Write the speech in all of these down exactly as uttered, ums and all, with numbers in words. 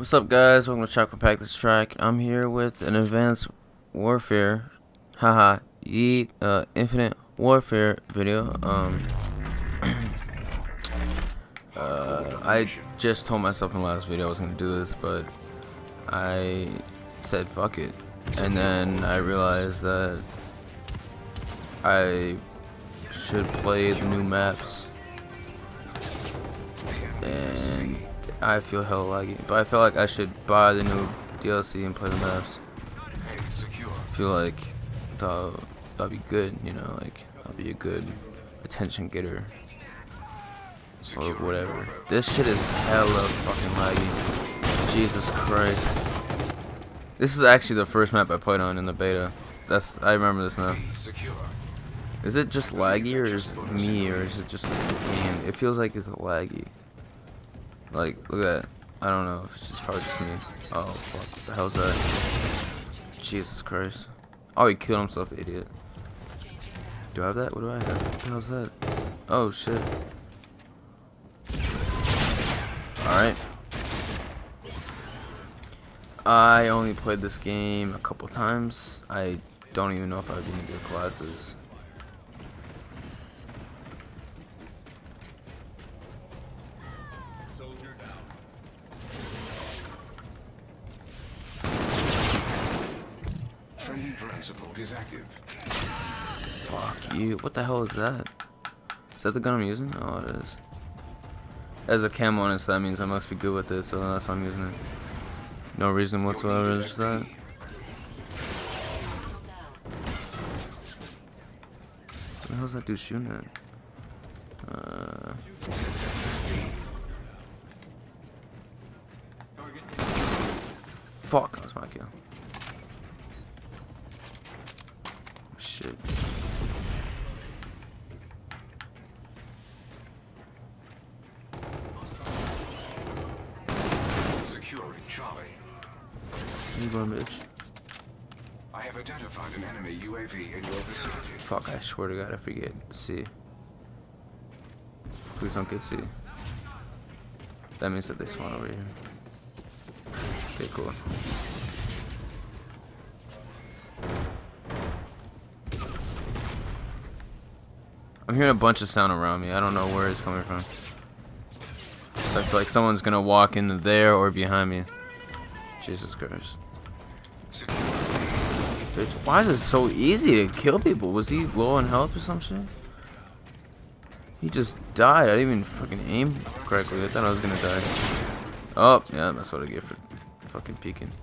What's up, guys? Welcome to Chocolate Pack This Track. I'm here with an Advanced Warfare, haha, Yeet, uh, Infinite Warfare video. Um, uh, I just told myself in the last video I was gonna do this, but I said fuck it, and then I realized that I should play the new maps, and I feel hella laggy, but I feel like I should buy the new D L C and play the maps. I feel like that'll, that'll be good, you know, like that'll be a good attention getter or whatever. This shit is hella fucking laggy. Jesus Christ. This is actually the first map I played on in the beta. That's I remember this now. Is it just laggy, or is it me, or is it just the game? It feels like it's laggy. Like, look at that. I don't know if it's just probably just me. Oh, fuck. What the hell's that? Jesus Christ. Oh, he killed himself, idiot. Do I have that? What do I have? What the hell's that? Oh, shit. Alright. I only played this game a couple times. I don't even know if I have any good classes. Support is active. Fuck you. What the hell is that? Is that the gun I'm using? Oh, it is. There's a camo on it, so that means I must be good with it, so that's why I'm using it. No reason whatsoever, just that. What the hell is that dude shooting at? Uh... Fuck, that was my kill. Shit. Securing Charlie. You go, bitch. I have identified an enemy U A V in your vicinity. Fuck, I swear to God, I forget. C. Please don't get C. That means that they spawn over here. Okay, cool. I'm hearing a bunch of sound around me. I don't know where it's coming from. So I feel like someone's gonna walk in there or behind me. Jesus Christ. Bitch, why is it so easy to kill people? Was he low on health or some shit? He just died. I didn't even fucking aim correctly. I thought I was gonna die. Oh, yeah, that's what I get for fucking peeking.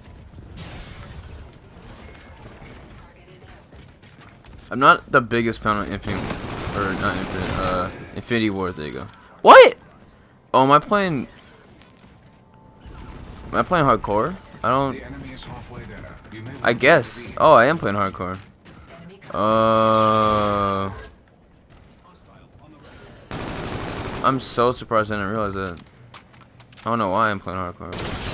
I'm not the biggest fan of Infinite. Or not Infinite, uh, Infinity War, there you go. What? Oh, am I playing... Am I playing hardcore? I don't... I guess. Oh, I am playing hardcore. Uh... I'm so surprised I didn't realize that. I don't know why I'm playing hardcore.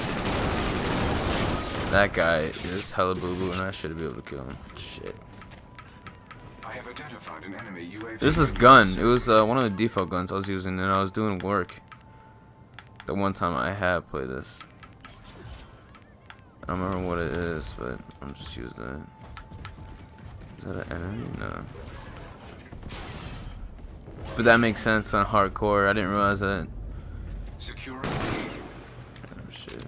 That guy is hella boo-boo, and I should be able to kill him. Shit. I have identified an enemy U A V. This is gun. It was uh, one of the default guns I was using, and I was doing work. The one time I have played this. I don't remember what it is, but I'm just using it. Is that an enemy? No. But that makes sense on hardcore. I didn't realize that. Secure. Oh shit.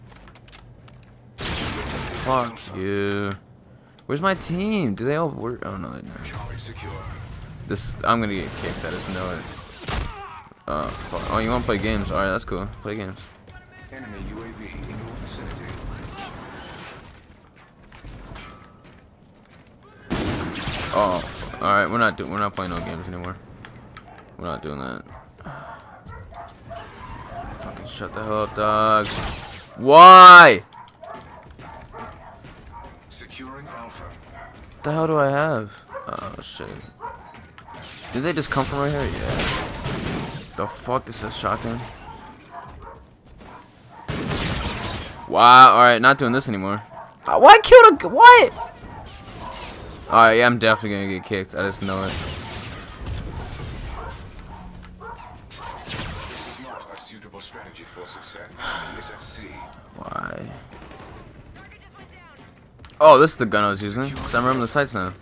Fuck you. Where's my team? Do they all work? Oh no, they don't. Charlie secure. This I'm gonna get kicked. I just know it. Oh fuck. Oh, you wanna play games? Alright, that's cool. Play games. Enemy U A V in your vicinity. Oh, alright. We're not doing. We're not playing no games anymore. We're not doing that. Fucking shut the hell up, dogs. Why? Securing Alpha. What the hell do I have? Oh shit. Did they just come from right here? Yeah. The fuck is this shotgun? Wow, alright, not doing this anymore. Uh, why killed a what? Alright, yeah, I'm definitely gonna get kicked. I just know it. This is not a suitable strategy. strategy for success is at sea. Why? Oh, this is the gun I was using. Cause I remember the sights now.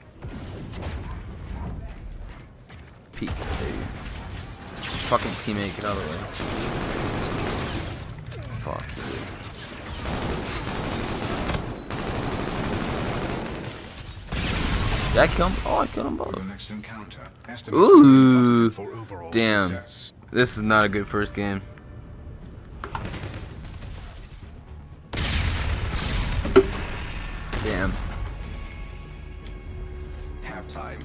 Peek. Fucking teammate, get out of the way. Fuck you. Did I kill him? Oh, I killed them both. Next encounter, Ooh. for overall Damn. success. This is not a good first game. Damn. Halftime.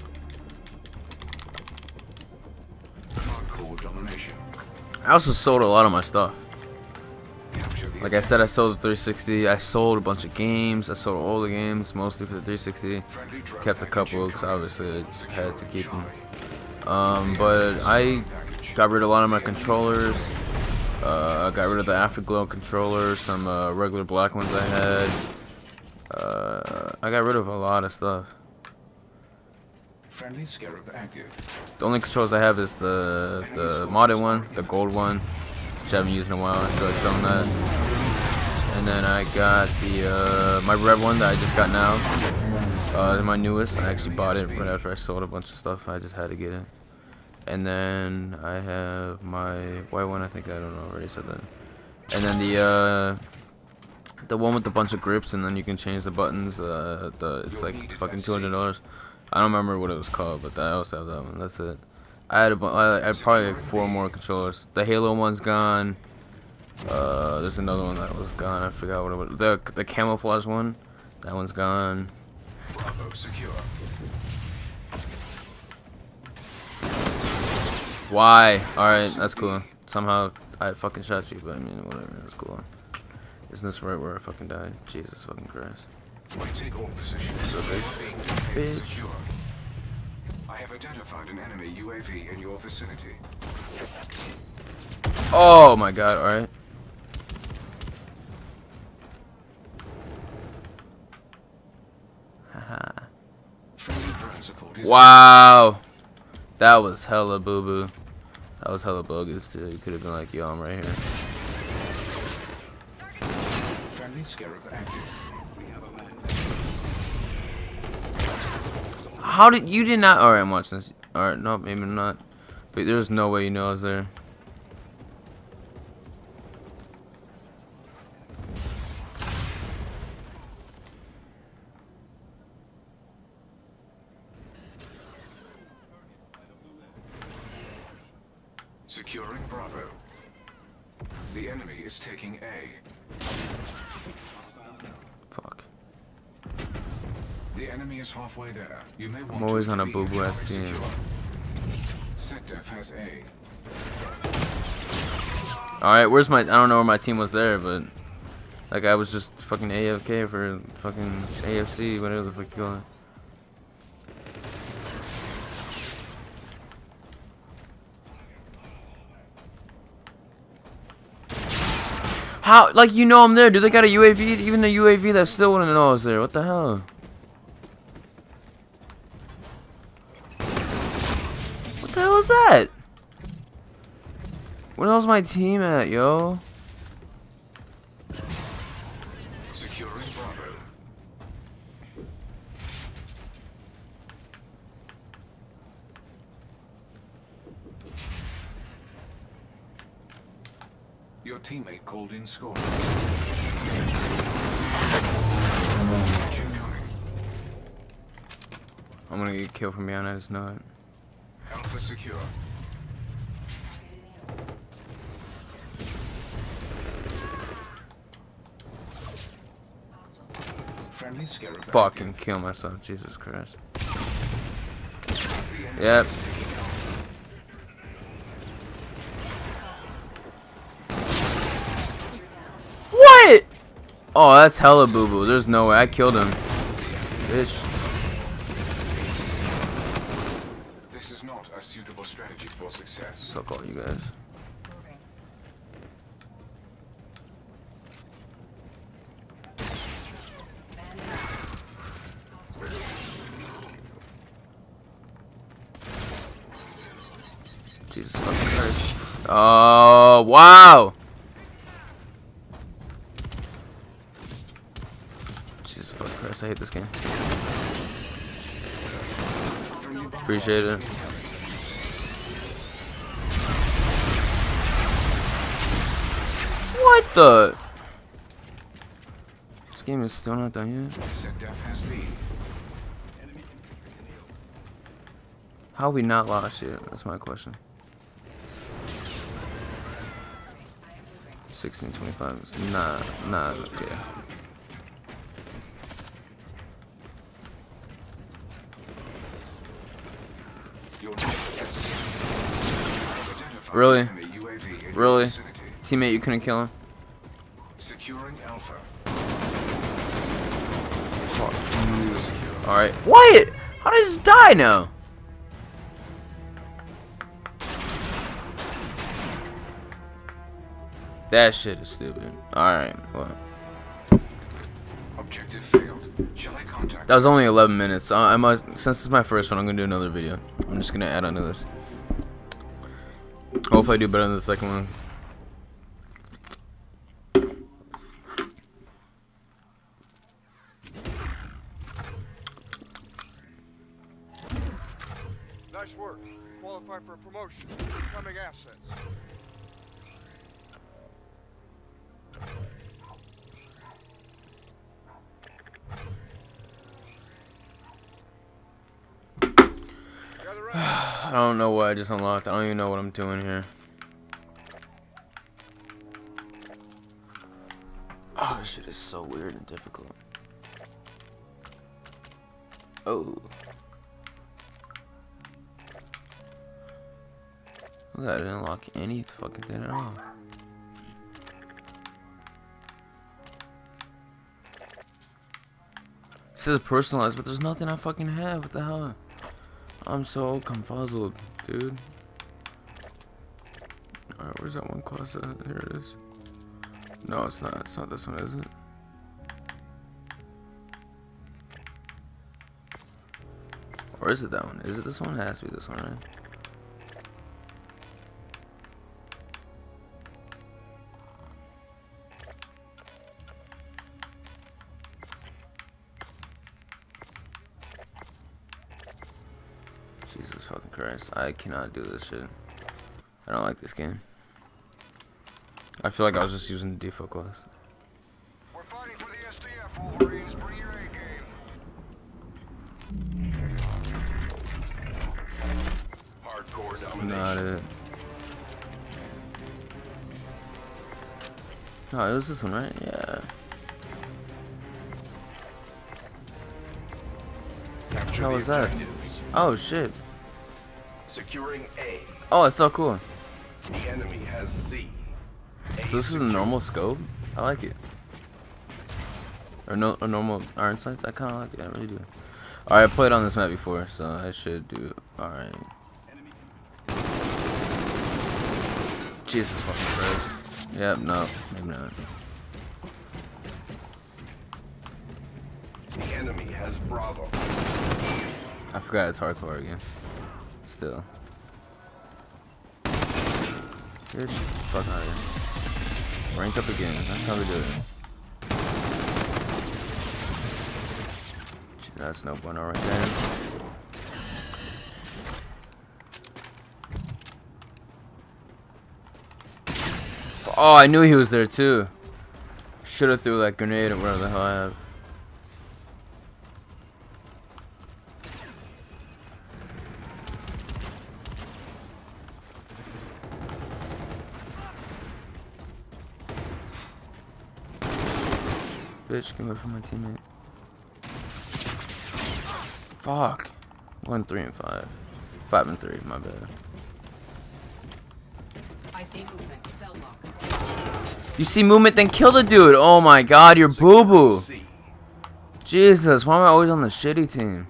Hardcore domination. I also sold a lot of my stuff. Capture the Like I said, I sold the three sixty. I sold a bunch of games. I sold all the games, mostly for the three sixty. friendly drone Kept a package couple because incoming. obviously I Secure had to keep them. Charlie. Um, but I got rid of a lot of my controllers. Uh, I got rid of the Afterglow controller, some uh, regular black ones I had. Uh, I got rid of a lot of stuff. Friendly Scarab active. The only controls I have is the the modded one, the gold one, which I haven't used in a while. I feel like selling that. And then I got the uh, my red one that I just got now. Uh, my newest. I actually bought it right after I sold a bunch of stuff. I just had to get it. And then I have my white one. I think I don't know. I already said that. And then the uh, the one with the bunch of grips, and then you can change the buttons. Uh, the it's like fucking two hundred dollars. I don't remember what it was called, but I also have that one. That's it. I had a bu I had probably like four more controllers. The Halo one's gone. Uh, there's another one that was gone. I forgot what it was. The the camouflage one. That one's gone. Bravo secure. Why? Alright, that's cool. Somehow I fucking shot you, but I mean, whatever. That's cool. Isn't this right where I fucking died? Jesus fucking Christ. We take all positions. So big. Being Bitch. secure. I have identified an enemy U A V in your vicinity. Oh my god, alright. Haha. Friendly drone support is Wow. That was hella boo boo. That was hella bogus too. You could have been like, yo, I'm right here. friendly Scarab active. We have a man. How did you did not? Alright, I'm watching this. Alright, no, maybe not. But there's no way you know I was there. Securing Bravo. The enemy is taking A. Fuck. The enemy is halfway there. You may want I'm always to on a intervene boo-boo to ass team. secure. SecDef has A. Alright, where's my? I don't know where my team was there, but like I was just fucking A F K for fucking A F C, whatever the fuck you call it. How? Like, you know I'm there, dude. They got a U A V, even a U A V that still wouldn't know I was there. What the hell? What the hell is that? Where the hell's my team at, yo? Securing Bravo. Your teammate called in score. I'm gonna get killed from behind, I just know it. Alpha secure. Friendly Scarab. Fucking kill myself, Jesus Christ. Yep. What? Oh, that's hella boo boo. There's no way. I killed him. Bitch. This is not a suitable strategy for success. Suck all you guys. Jesus fucking Christ. Oh, wow. Jesus fucking Christ, I hate this game. Appreciate it. What the? This game is still not done yet. How we not lost yet? That's my question. sixteen twenty-five is not, not okay. Really? Really? Teammate, you couldn't kill him? Securing Alpha. Alright. What? How did I just die now? That shit is stupid. Alright, well. Objective failed. Shall I contact? That was only eleven minutes. So I must, since it's my first one, I'm gonna do another video. I'm just gonna add on to this. Hopefully I do better than the second one. Nice work. Qualify for a promotion. Incoming assets. I don't know what I just unlocked. I don't even know what I'm doing here. Oh, this shit is so weird and difficult. Oh. Look, I didn't unlock any fucking thing at all. It says personalized, but there's nothing I fucking have. What the hell? I'm so confuzzled, dude. Alright, where's that one class at? Here it is. No, it's not. It's not this one, is it? Or is it that one? Is it this one? It has to be this one, right? Jesus fucking Christ. I cannot do this shit. I don't like this game. I feel like I was just using the default class. We're fighting for the S D F, Wolverines. Bring your A game. Hardcore That's domination. not it. No, it was this one, right? Yeah. Capture How the was that? objectives. Oh shit. Securing A. Oh, it's so cool. The enemy has Z. A So this is a secure. normal scope? I like it. Or no, a normal iron sights? I kind of like it. I really do. Alright, I played on this map before, so I should do. Alright. Jesus fucking Christ. Yep, no, maybe not. The enemy has Bravo. I forgot it's hardcore again. Still. Bitch, fuck out of here. Rank up again. That's how we do it. That's no bueno right there. Oh, I knew he was there too. Should have threw that grenade or whatever the hell I have. Bitch, get away from my teammate. Fuck. One, three, and five. Five and three, my bad. I see movement. Cell block. You see movement, then kill the dude. Oh my god, you're boo boo. C. Jesus, why am I always on the shitty team?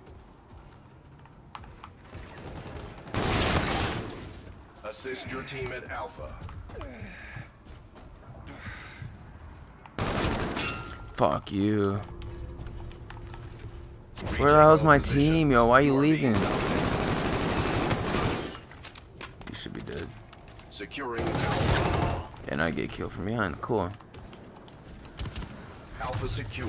Assist your team at Alpha. Fuck you. Where the hell's my team, yo? Why are you leaving? You should be dead. Securing Alpha. And I get killed from behind. Cool. Alpha secure.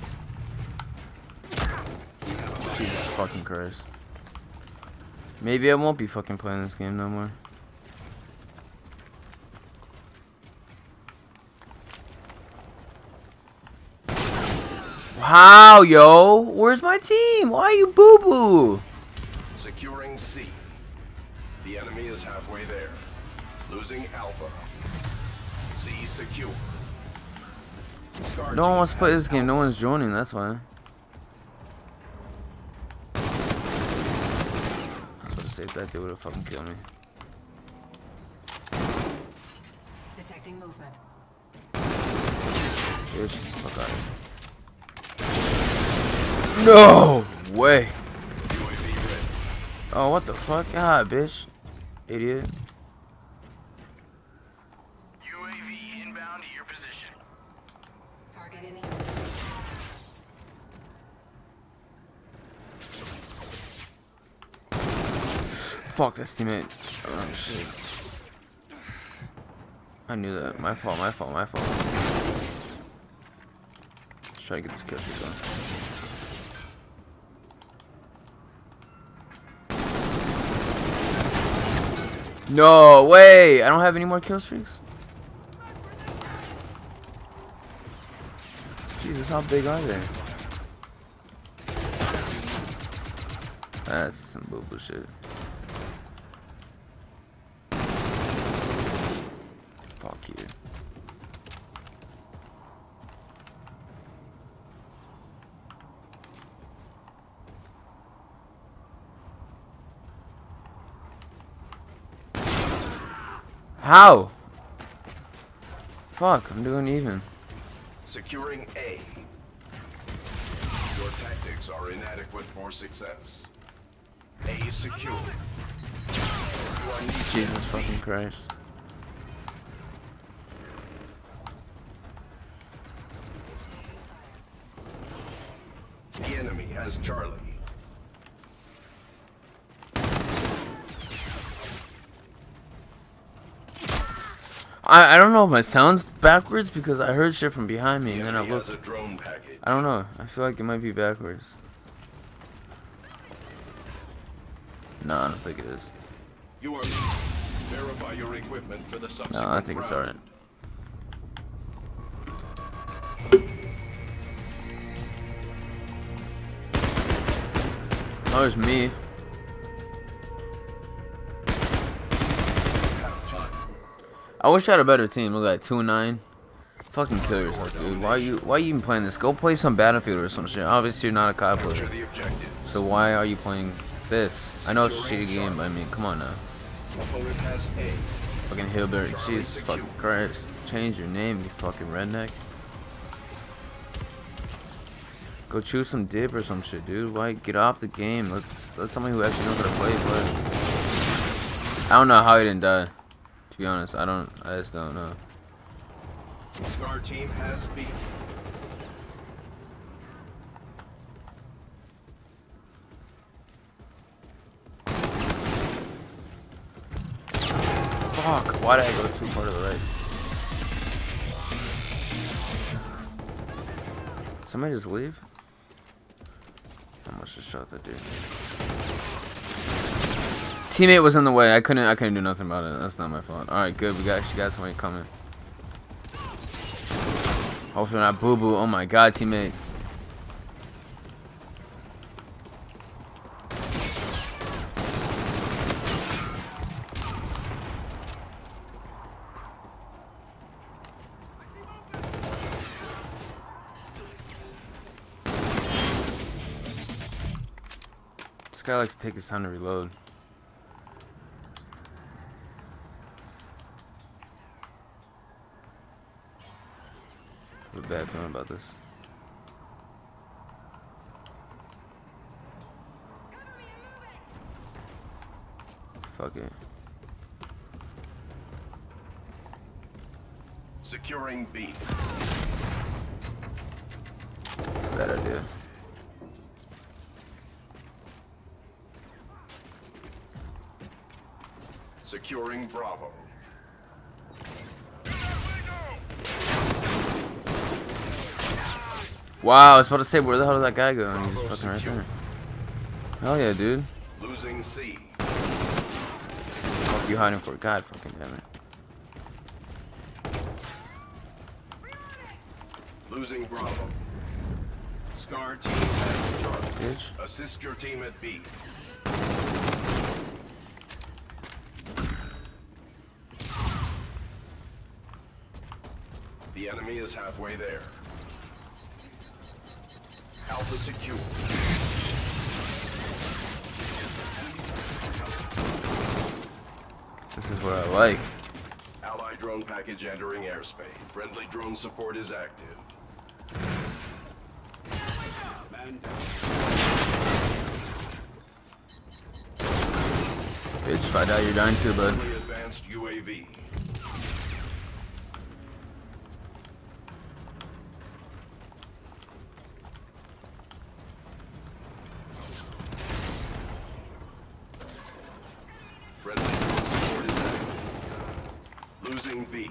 Jesus fucking Christ. Maybe I won't be fucking playing this game no more. Wow, yo, where's my team? Why are you boo boo? Securing C. The enemy is halfway there. Losing Alpha. C secure. Scar No one team wants to play has this game. No Alpha. one's joining. That's why. I was about to say if that dude would have fucking killed me. Detecting movement. Bitch, fuck out of here. No way. U A V ready. Oh, what the fuck? Ah, bitch. Idiot. U A V inbound to your position. Target in the Fuck, that's teammate. Oh, shit. I knew that. My fault, my fault, my fault. Let's try to get this kill streak going. No way! I don't have any more kill streaks? Jesus, how big are they? That's some boo-boo shit. Fuck you. How? Fuck, I'm doing even. Securing A. Your tactics are inadequate for success. A secure. You are needed Jesus at C. fucking Christ. The enemy has Charlie. I, I don't know if my sound's backwards because I heard shit from behind me The and then I enemy looked. has a drone package. I don't know. I feel like it might be backwards. No, I don't think it is. You are leaving. Verify your equipment for the subsequent No, I think it's round. alright. Oh, it's me. Half time. I wish I had a better team. Look at that, two and nine. Fucking kill yourself, dude. Why are you why are you even playing this? Go play some Battlefield or some shit. Obviously you're not a C O D Capture player. the objective. So why are you playing this? I know it's a shitty game, but I mean, come on now. Opponent has A. Fucking hillbilly. Jesus fucking Christ. Change your name, you fucking redneck. Go choose some dip or some shit, dude. Why get off the game? Let's let somebody who actually knows how to play play. I don't know how he didn't die. To be honest, I don't. I just don't know. Scar team has B. Fuck! Why did I go too far to the right? Somebody just leave? How much to shot that dude? Teammate was in the way. I couldn't. I couldn't do nothing about it. That's not my fault. All right, good. We got. She got somebody coming. Hopefully not boo boo. Oh my god, teammate. This guy likes to take his time to reload. I have a bad feeling about this. Fuck it. Securing B. It's a bad idea. Securing Bravo. Wow, I was about to say, where the hell did that guy go? And he's fucking right there. Hell yeah, dude. Losing C. What are you hiding for? God fucking damn it. Losing Bravo. Scar team has Charlie. Bitch. Assist your team at B. The enemy is halfway there. Alpha secure. This is what I like. Allied drone package entering airspace. Friendly drone support is active. Man down. Bitch, if I die, you're dying too, bud. Friendly advanced U A V. Friendly drone support is active. Losing B.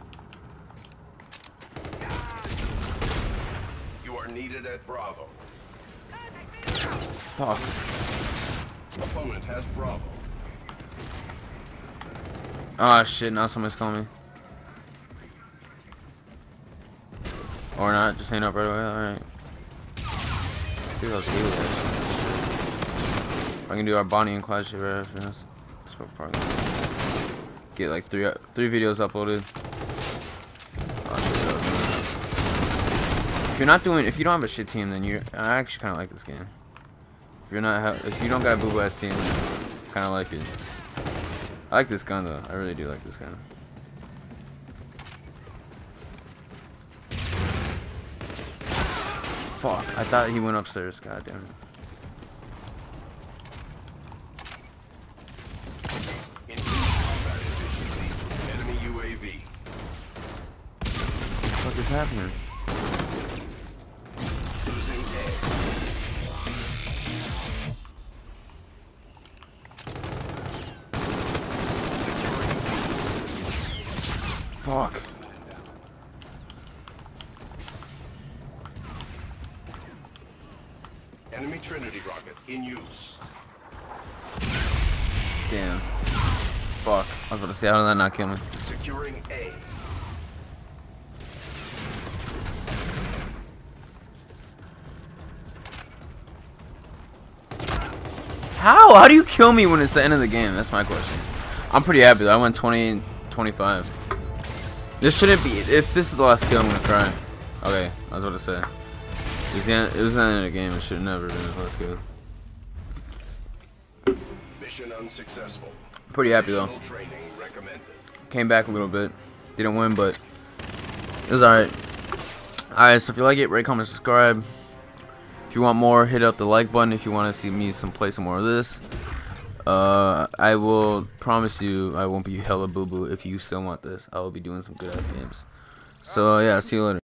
You are needed at Bravo. Fuck. Opponent has Bravo. Ah, shit, now somebody's calling me. Or not, just hang up right away, alright. Dude, I'll see you guys. I can do our Bonnie and Clyde shit right after this. That's what we're probably gonna get like three three videos uploaded. Oh, shit, if you're not doing, if you don't have a shit team, then you're. I actually kind of like this game. If you're not, if you don't got a boo boo ass team, kind of like it. I like this gun though. I really do like this gun. Fuck! I thought he went upstairs. God damn it. Enemy U A V. What the fuck is happening? Losing A. Fuck. Enemy Trinity rocket in use. Damn. Fuck. I was about to say, how did that not kill me? Securing A. How? How do you kill me when it's the end of the game? That's my question. I'm pretty happy though. I went twenty twenty-five. This shouldn't be. If this is the last kill, I'm gonna cry. Okay, I was about to say. It was the end, it was the end of the game. It should never have been the last kill. Mission unsuccessful. Pretty happy though. Additional training recommended. Came back a little bit. Didn't win, but it was alright. Alright, so if you like it, rate, comment, subscribe. If you want more, hit up the like button. If you want to see me some play some more of this, uh, I will promise you I won't be hella boo boo. If you still want this, I will be doing some good ass games. So yeah, see you later.